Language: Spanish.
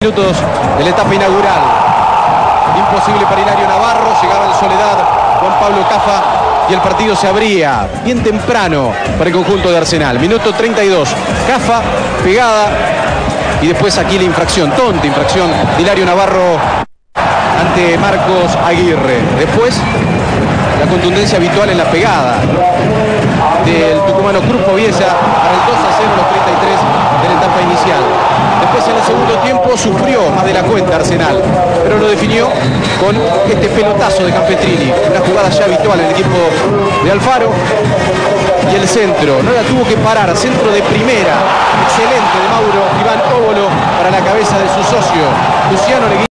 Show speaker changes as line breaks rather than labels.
Minutos de la etapa inaugural. Imposible para Hilario Navarro, llegaba en soledad Juan Pablo Cafa y el partido se abría bien temprano para el conjunto de Arsenal. Minuto 32, Cafa pegada y después aquí la infracción, tonta infracción de Hilario Navarro ante Marcos Aguirre. Después la contundencia habitual en la pegada del tucumano Cruz Poviesa para el 2-0 a los 33 de la etapa inicial. Después en el segundo tiempo sufrió más de la cuenta Arsenal, pero lo definió con este pelotazo de Campestrini, una jugada ya habitual en el equipo de Alfaro. Y el centro, no la tuvo que parar, centro de primera, excelente de Mauro Iván Óbolo para la cabeza de su socio Luciano Leguín.